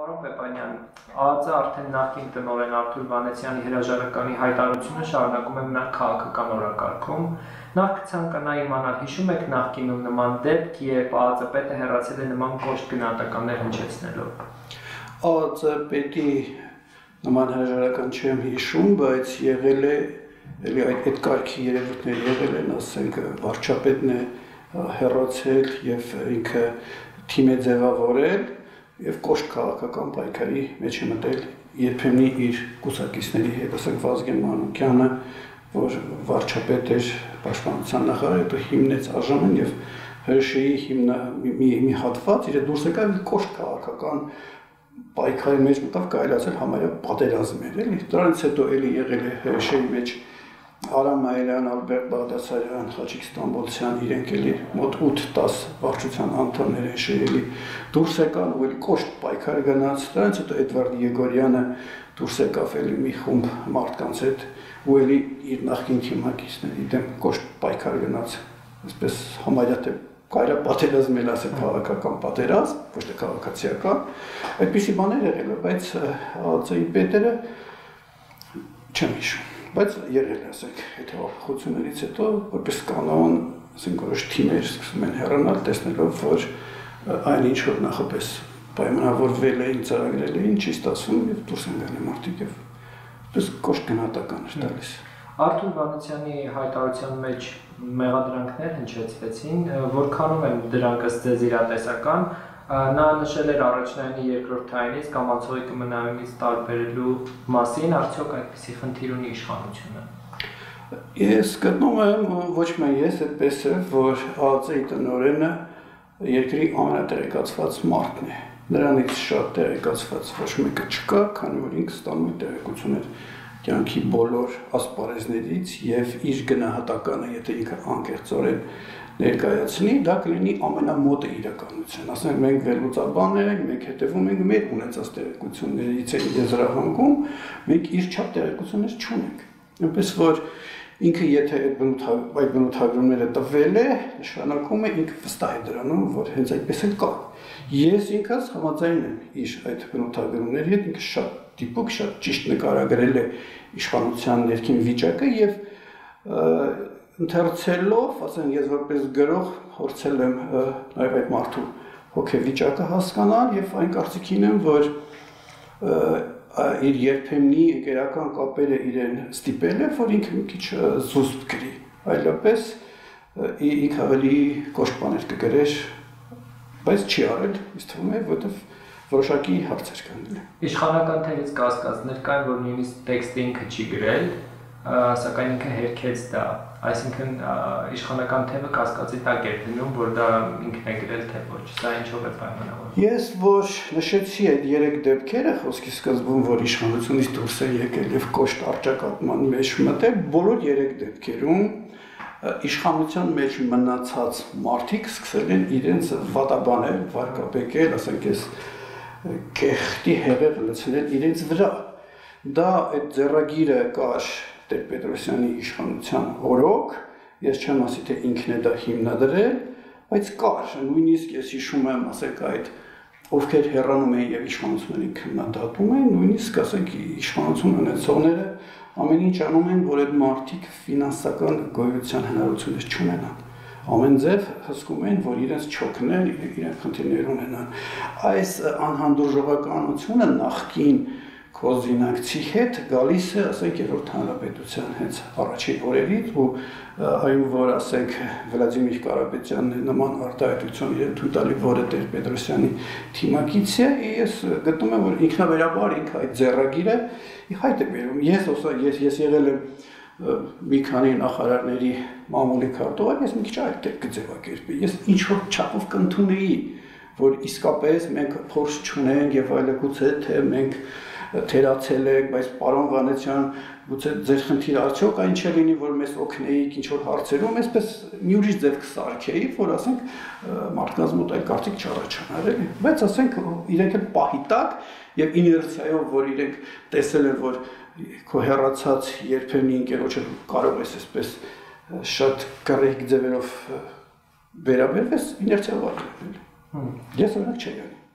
Պարոն Պեպանյան, ԱԱԾ արդեն նախկին տնօրեն Արթուր Վանեցյանի հրաժարականի հայտարարությունը շարունակում է մնալ քաղաքական օրակարգում։ Նախ կցանկանայի իմանալ, հիշում եք նախկինում նման դեպք, երբ ԱԱԾ պետը հեռացել է նման կոշտ գնահատականներ հնչեցնելով։ ԱԱԾ պետի նման հրաժարական չեմ հիշում, բայց եղել է այդ կարգի երևույթներ եղել են, ասենք վարչապետն է հեռացել եւ ինքը թիմ է ձևավորել եւ կոշտ քաղաքական պայքարի մեջ է մտել երբեմն իր կուսակիցների հետ, ասենք Վազգեն Մանուկյանը, որ վարչապետ էր պաշտպանության նախարար, հետո հիմնեց ԱԺՄ-ն եւ ՀՇԻ մի հատված իր դուրս եկավ կոշտ քաղաքական պայքարի մեջ մտավ, կարելի ասել համարյա պատերազմ էր, էլի։ Դրանից հետո էլի եղել է ՀՇԻ մեջ Արամ Մայրյան, Ալբերտ Բաղդասարյան, Խաչիկ Ստամբոլցյան, իրենք էլի մոտ 8-10 վարչության անդամներ են շեյելի դուրս եկան ու էլի կոշտ պայքար գնաց, դրանից հետո Էդվարդ Եգորյանը դուրս եկավ էլի մի խումբ մարդկանց հետ ու էլի իր նախկին թիմակիցների դեմ կոշտ պայքար գնաց, այսպես համարյա թե կարելի պատերազմ էլ ասել քաղաքական պատերազմ, ոչ թե քաղաքացիական, այդպիսի բաներ եղել է, բայց ԱԱԾ-ի պետերը չեմ հիշում։ Բայց եղել է, ասենք, հետևողություններից հետո, որպես կանոն, ասենք, որոշ թիմեր սկսում են հեռանալ, տեսնելով, որ այն ինչ որ նախապես պայմանավորվել էին, ծրագրել էին, չի ստացվում եւ դուրս են գալիս մարդիկ եւ այսպես կոշտ գնահատական էր տալիս։ Արթուր Վանեցյանի հայտարարության մեջ մեղադրանքներ հնչեցվեցին, որքանում են դրանք ըստ ձեզ իրատեսական, նա նշել էր առաջնայինի երկրորդայինից կամ անցողի կմնայումից տարբերելու մասին, արդյոք այդպիսի խնդիր ունի իշխանությունը։ Ես գտնում եմ ոչ միայն ես այդպես է, որ ԱԱԾ-ի տնօրենը երկրի ամենատեղեկացված մարդն է։ Նրանից շատ տեղեկացված ոչ մեկը չկա, քանի որ ինքը ստանում է տեղեկություններ կյանքի բոլոր ասպարեզներից եւ իր գնահատականը, եթե ինքը անկեղծորեն ներկայացնի, դա կլինի ամենամոտը իրականության։ Ասենք մենք վերլուծաբաններ ենք, մենք հետևում ենք մեր ունեցած տեղեկություններից եզրահանգում, մենք իր չափ տեղեկություններ չունենք։ Այնպես որ ինքը եթե այդ բնութագրումները տվել է, նշանակում է ինքը վստահ է դրանում, որ հենց այդպես էլ կա։ Ես ինքս համաձայն եմ իր այդ բնութագրումների հետ, ինքը շատ դիպուկ, շատ ճիշտ նկարագրել է իշխանության ներքին վիճակը եւ ընթերցելով, ասենք ես որպես գրող փորձել եմ նաև այդ մարդու հոգեվիճակը հասկանալ եւ այն կարծիքին եմ, որ իր երբեմնի ընկերական կապերը իրեն ստիպել է, որ ինքը մի քիչ զուսպ գրի, այլապես ինքը ավելի կոշտ բաներ կգրեր, բայց չի արել, ինձ թվում է, որովհետեւ որոշակի հարցեր կան դրա։ Իշխանական թևից կասկածներ կան, որ նույնիսկ տեքստը ինքը չի գրել, սակայն ինքը հերքեց դա, այսինքն իշխանական թևը կասկածի տակ է դնում, որ դա ինքն է գրել թե ոչ, սա ինչով է պայմանավորվում։ Ես որ նշեցի այդ 3 դեպքերը խոսքի սկզբում, որ իշխանությունից դուրս է եկել եւ կոշտ արճակատման մեջ մտել, բոլոր 3 դեպքերում իշխանության մեջ մնացած մարդիկ սկսել են իրենց վատաբանել, վարկաբեկել, ասենք ես կեղտի հեղեղ լցնել իրենց վրա։ Դա այդ ձեռագիրը կար Տեր-Պետրոսյանի իշխանության օրոք, ես չեմ ասի թե ինքն է դա հիմնադրել, բայց կար, նույնիսկ ես հիշում եմ, ասենք այդ ովքեր հեռանում էին եւ իշխանությունների քննադատում էին, նույնիսկ ասենք իշխանություն ունեցողները ամեն ինչ անում են, որ այդ մարդիկ ֆինանսական գոյության հնարավորություններ չունենան։ Ամեն ձև հսկում են, որ իրենց չօգնեն, իրենք խնդիրներ ունենան։ Այս անհանդուրժողականությունը նախկին կոզինակցի հետ գալիս է, ասենք, Երրորդ հանրապետության հենց առաջին օրերից ու այն, որ ասենք Վլադիմիր Կարապետյանն նման արտահայտություն իրեն թույլ տալի, որը Տեր-Պետրոսյանի թիմակից է, ես գտնում եմ, որ ինքնաբերաբար ինքը այդ ձեռագիրը հայտ է բերում։ Ես եղել եմ մի քանի նախարարների մամուլի քարտուղար, ես մի քիչ այլ դեպք կձևակերպեի։ Ես ինչ որ չափով կընդունեի, որ իսկապես մենք փորձ չունենք եւ այլակուց է, թե մենք թերացել եք, բայց պարոն Վանեցյան, գուցե ձեր խնդիրը արդյոք այն չէ լինի, որ մեզ օգնեիք ինչ որ հարցերում, այսպես մի ուրիշ ձև կսարքեի, որ ասենք մարդկանց մոտ այլ կարծիք չառաջանար, էլի։ Բայց ասենք իրենք էլ պահի տակ եւ իներցիայով, որ իրենք տեսել են, որ քո հեռացած երբեմն ընկերոջը կարող ես այսպես շատ կռիհ ձևերով վերաբերվես, իներցիայով արել։ Ես օրինակ չէի անի։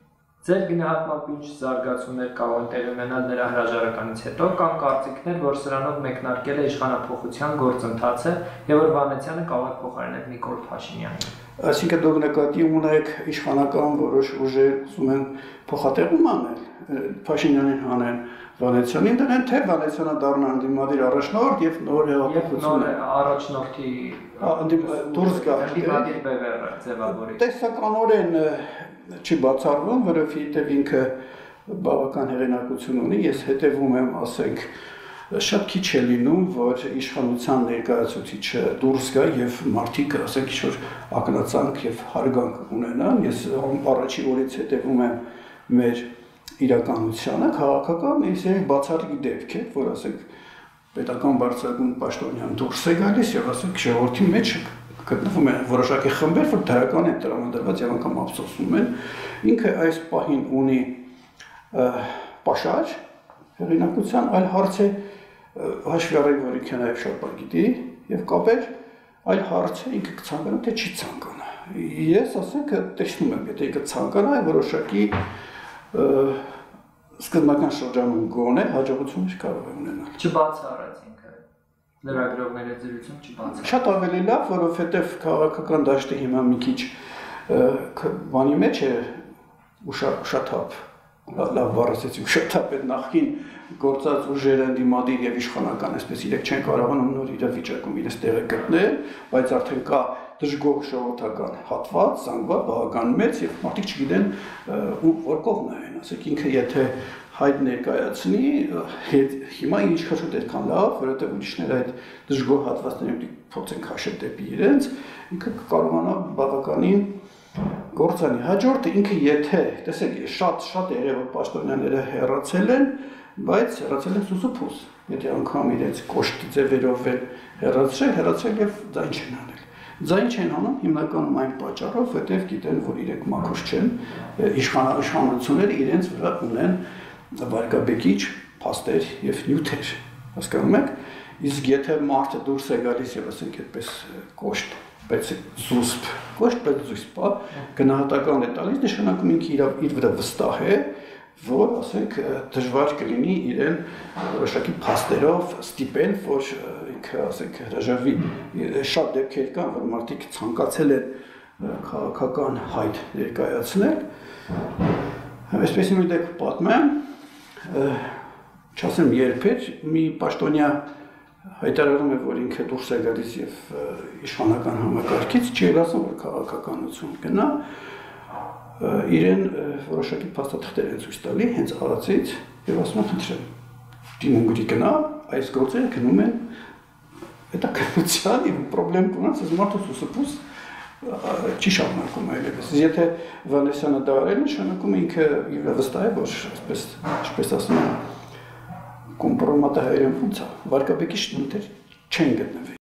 Ձեր գնահատմամբ ինչ զարգացումներ կարող են տեղի ունենալ նրա հրաժարականից հետո, կան կարծիքներ, որ սրանով մեկնարկել է իշխանափոխության գործընթացը եւ որ Վանեցյանը կարող է փոխարինել Նիկոլ Փաշինյանին։ Այսինքն դուք նկատի ունեք իշխանական որոշ ուժեր ուզում են փոխատեղում անել, Փաշինյանին հանեն Վանեցյանին դնեն, թե Վանեցյանը դառնա ընդդիմադիր առաջնորդ եւ նոր հեղափոխություն առաջնորդի դուրս գա ընդդիմադիր բևեռը ձևավորի։ Տեսականորեն չի բացառվում, որովհետեւ ինքը բավական հեղինակություն ունի, ես հետևում եմ, ասենք, շատ քիչ է լինում, որ իշխանության ներկայացուցիչը դուրս գա եւ մարդիկ, ասենք, ինչ-որ ակնածանք եւ հարգանք ունենան, ես առաջի օրից հետևում եմ մեր իրականությանը, քաղաքական իսկի բացառիկ դեպք է, որ ասենք պետական բարձրագույն պաշտոնյան դուրս է գալիս եւ ասենք ժողովրդի մեջ գտնվում են որոշակի խմբեր, որ դրական են տրամադրված եւ անգամ ափսոսում են, ինքը այս պահին ունի պաշար հեղինակության, այլ հարց է հաշվի առեք, որ ինքը նաեւ շատ բան գիտի եւ կապեր, այլ հարց է ինքը կցանկանա թե չի ցանկանա։ Ես ասենք տեսնում եմ, եթե ինքը ցանկանա, որոշակի սկզբնական շրջանում գոնե հաջողություններ կարող է ունենալ։ Չբացառած ինքը լրագրողների զրույցում չբացառած։ Շատ ավելի լավ, որովհետև քաղաքական դաշտը հիմա մի քիչ բանի մեջ է ուշաթափ, լավ բառացեցի ուշաթափ է նախքին գործած ուժերը ընդդիմադիր եւ իշխանական, այսպես իրենք չեն կարողանում նոր իրավիճակում իրենց տեղը գտնել, բայց արդեն կա դժգոհ ժողովրդական հատված, զանգված, բավական մեծ եւ մարդիկ չգիտեն որ կողմն է այն, ասեք ինքը եթե հայտ ներկայացնի, հիմա ինչքան շատ այդքան լավ, որովհետեւ ուրիշները այդ դժգոհ հատվածները փորձեն քաշել դեպի իրենց, ինքը կարողանա բավականին գործանի։ Հաջորդը ինքը եթե, տեսեք, շատ երևի պաշտոնյաները հեռացել են, բայց հեռացել են սուսուփուս։ Եթե անգամ իրենց կոշտ ձևերով են հեռացել եւ ձայն չեն անել։ Ձայն չեն անում հիմնականում այն պատճառով, որտեղ գիտեն, որ իրենք մաքուր չեն, իշխանությունները իրենց վրա ունեն վարկաբեկիչ փաստեր եւ նյութեր։ Հասկանում եք։ Իսկ եթե մարդը դուրս է գալիս եւ ասենք այդպես կոշտ, բայց զուսպ, կոշտ բայց զուսպ, գնահատական է տալիս, նշանակում ինքը իր վրա վստահ է, որ ասենք դժվար կլինի իրեն որոշակի փաստերով ստիպել, որ ինքը ասենք հրաժարվի։ Շատ դեպքեր կան, որ մարդիկ ցանկացել են քաղաքական հայտ ներկայացնել։ Այսպես մի դեպք պատմեմ, չասեմ երբեր, մի պաշտոնյա հայտարարում է, որ ինքը դուրս է գալիս եւ իշխանական համակարգից, չի ասում, որ քաղաքականություն գնա, իրեն որոշակի փաստաթղթեր են ցույց տալի հենց արածից եւ ասում են խնդրեմ դիմում գրի գնա այս գործերը գնում են հետաքրքրության եւ պրոբլեմ կունած այս մարդը սուսուփուս չի շարունակում այլևս եթե Վանեսյանը դա արել նշանակում է ինքը իր վստահ է որ այսպես ասում են կոմպրոմատը հայերեն ոնց է վարկաբեկիչ նյութեր չեն գտնվի